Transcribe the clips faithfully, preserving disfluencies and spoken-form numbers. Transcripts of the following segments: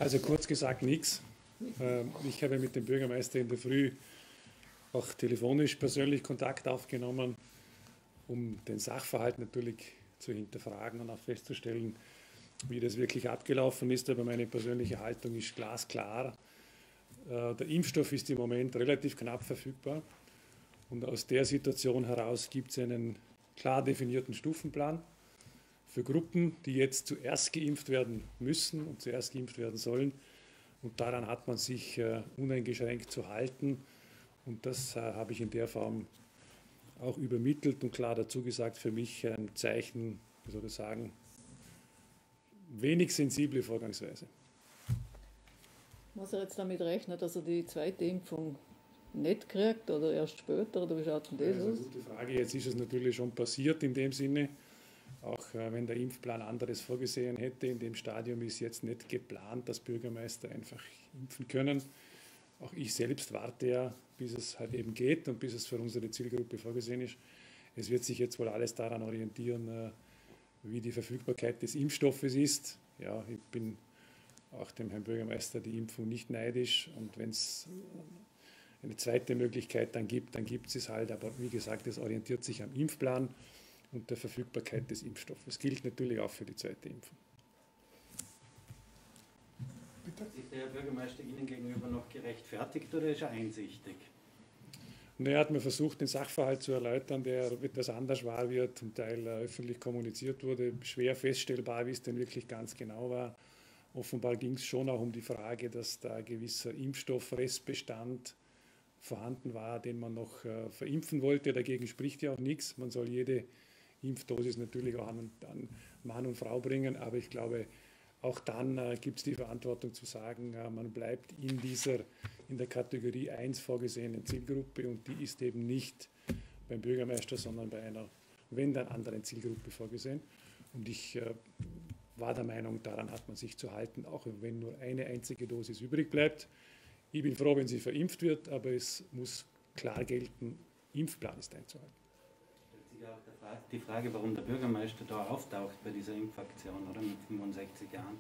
Also kurz gesagt nichts. Ich habe mit dem Bürgermeister in der Früh auch telefonisch persönlich Kontakt aufgenommen, um den Sachverhalt natürlich zu hinterfragen und auch festzustellen, wie das wirklich abgelaufen ist. Aber meine persönliche Haltung ist glasklar. Der Impfstoff ist im Moment relativ knapp verfügbar. Und aus der Situation heraus gibt es einen klar definierten Stufenplan für Gruppen, die jetzt zuerst geimpft werden müssen und zuerst geimpft werden sollen. Und daran hat man sich äh, uneingeschränkt zu halten. Und das äh, habe ich in der Form auch übermittelt und klar dazu gesagt, für mich ein Zeichen, wie soll ich sagen, wenig sensible Vorgangsweise. Muss er jetzt damit rechnen, dass er die zweite Impfung nicht kriegt oder erst später? Oder wie schaut denn das aus? Das ist eine gute Frage. Jetzt ist es natürlich schon passiert in dem Sinne. Auch äh, wenn der Impfplan anderes vorgesehen hätte, in dem Stadium ist jetzt nicht geplant, dass Bürgermeister einfach impfen können. Auch ich selbst warte ja, bis es halt eben geht und bis es für unsere Zielgruppe vorgesehen ist. Es wird sich jetzt wohl alles daran orientieren, äh, wie die Verfügbarkeit des Impfstoffes ist. Ja, ich bin auch dem Herrn Bürgermeister die Impfung nicht neidisch, und wenn es eine zweite Möglichkeit dann gibt, dann gibt es halt. Aber wie gesagt, es orientiert sich am Impfplan und der Verfügbarkeit des Impfstoffes. Das gilt natürlich auch für die zweite Impfung. Bitte? Ist der Herr Bürgermeister Ihnen gegenüber noch gerechtfertigt oder ist er einsichtig? Und er hat mir versucht, den Sachverhalt zu erläutern, der etwas anders war, wie er zum Teil öffentlich kommuniziert wurde. Schwer feststellbar, wie es denn wirklich ganz genau war. Offenbar ging es schon auch um die Frage, dass da ein gewisser Impfstoffrestbestand vorhanden war, den man noch äh, verimpfen wollte. Dagegen spricht ja auch nichts. Man soll jede Impfdosis natürlich auch an, an Mann und Frau bringen, aber ich glaube, auch dann äh, gibt es die Verantwortung zu sagen, äh, man bleibt in dieser, in der Kategorie eins vorgesehenen Zielgruppe, und die ist eben nicht beim Bürgermeister, sondern bei einer, wenn dann anderen Zielgruppe vorgesehen. Und ich äh, war der Meinung, daran hat man sich zu halten, auch wenn nur eine einzige Dosis übrig bleibt. Ich bin froh, wenn sie verimpft wird, aber es muss klar gelten, Impfplan ist einzuhalten. Stellt sich auch die Frage, warum der Bürgermeister da auftaucht bei dieser Impfaktion, oder mit fünfundsechzig Jahren,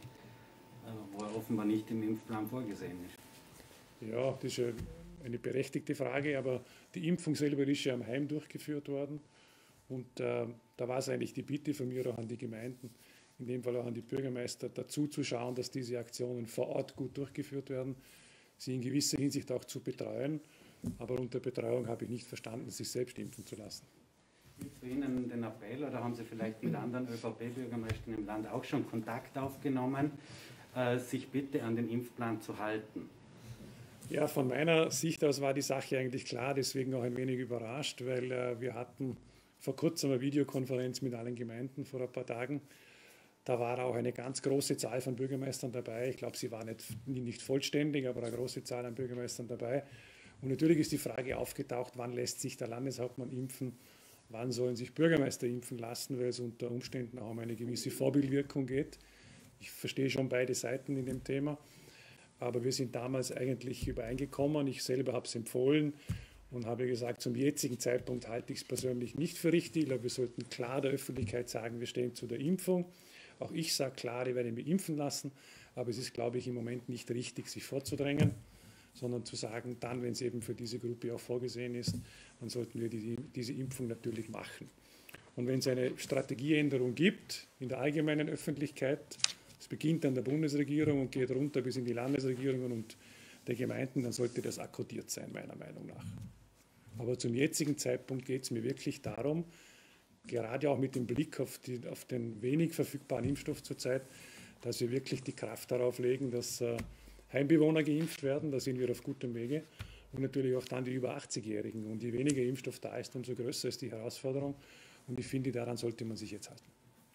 wo er offenbar nicht im Impfplan vorgesehen ist. Ja, das ist eine berechtigte Frage, aber die Impfung selber ist ja am Heim durchgeführt worden, und äh, da war es eigentlich die Bitte von mir auch an die Gemeinden, in dem Fall auch an die Bürgermeister, dazu zu schauen, dass diese Aktionen vor Ort gut durchgeführt werden, sie in gewisser Hinsicht auch zu betreuen. Aber unter Betreuung habe ich nicht verstanden, sich selbst impfen zu lassen. Gibt es Ihnen den Appell, oder haben Sie vielleicht mit anderen ÖVP-Bürgermeistern im Land auch schon Kontakt aufgenommen, äh, sich bitte an den Impfplan zu halten? Ja, von meiner Sicht aus war die Sache eigentlich klar, deswegen auch ein wenig überrascht, weil äh, wir hatten vor kurzem eine Videokonferenz mit allen Gemeinden vor ein paar Tagen. Da war auch eine ganz große Zahl von Bürgermeistern dabei. Ich glaube, sie war nicht, nicht vollständig, aber eine große Zahl an Bürgermeistern dabei. Und natürlich ist die Frage aufgetaucht, wann lässt sich der Landeshauptmann impfen, wann sollen sich Bürgermeister impfen lassen, weil es unter Umständen auch um eine gewisse Vorbildwirkung geht. Ich verstehe schon beide Seiten in dem Thema, aber wir sind damals eigentlich übereingekommen. Ich selber habe es empfohlen und habe gesagt, zum jetzigen Zeitpunkt halte ich es persönlich nicht für richtig. Ich glaube, wir sollten klar der Öffentlichkeit sagen, wir stehen zu der Impfung. Auch ich sage klar, ich werde mich impfen lassen, aber es ist, glaube ich, im Moment nicht richtig, sich vorzudrängen, sondern zu sagen, dann, wenn es eben für diese Gruppe auch vorgesehen ist, dann sollten wir die, diese Impfung natürlich machen. Und wenn es eine Strategieänderung gibt in der allgemeinen Öffentlichkeit, es beginnt an der Bundesregierung und geht runter bis in die Landesregierungen und der Gemeinden, dann sollte das akkordiert sein, meiner Meinung nach. Aber zum jetzigen Zeitpunkt geht es mir wirklich darum, gerade auch mit dem Blick auf, die, auf den wenig verfügbaren Impfstoff zurzeit, dass wir wirklich die Kraft darauf legen, dass äh, Heimbewohner geimpft werden, da sind wir auf gutem Wege, und natürlich auch dann die über achtzigjährigen. Und je weniger Impfstoff da ist, umso größer ist die Herausforderung, und ich finde, daran sollte man sich jetzt halten.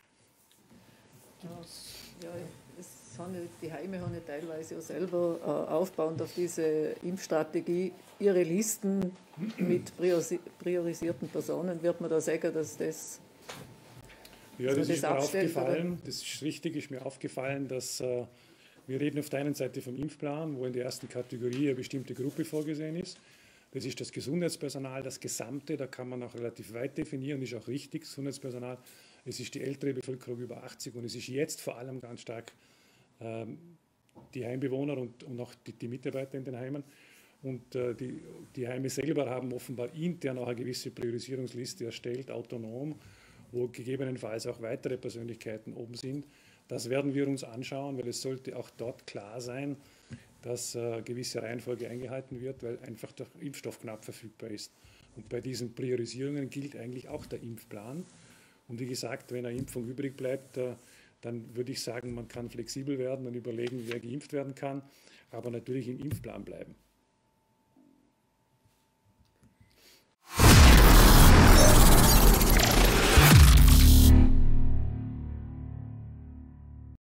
Ja, es haben ja, die Heime haben ja teilweise ja selber äh, aufbauend auf diese Impfstrategie ihre Listen mit priorisierten Personen. Wird man da sagen, dass das Ja, das ist mir aufgefallen, das ist richtig, ist mir aufgefallen, dass äh, wir reden auf der einen Seite vom Impfplan, wo in der ersten Kategorie eine bestimmte Gruppe vorgesehen ist. Das ist das Gesundheitspersonal, das Gesamte, da kann man auch relativ weit definieren, ist auch richtig, Gesundheitspersonal. Es ist die ältere Bevölkerung über achtzig, und es ist jetzt vor allem ganz stark ähm, die Heimbewohner und, und auch die, die Mitarbeiter in den Heimen. Und äh, die, die Heime selber haben offenbar intern auch eine gewisse Priorisierungsliste erstellt, autonom, wo gegebenenfalls auch weitere Persönlichkeiten oben sind. Das werden wir uns anschauen, weil es sollte auch dort klar sein, dass äh, gewisse Reihenfolge eingehalten wird, weil einfach der Impfstoff knapp verfügbar ist. Und bei diesen Priorisierungen gilt eigentlich auch der Impfplan. Und wie gesagt, wenn eine Impfung übrig bleibt, äh, dann würde ich sagen, man kann flexibel werden und überlegen, wer geimpft werden kann, aber natürlich im Impfplan bleiben.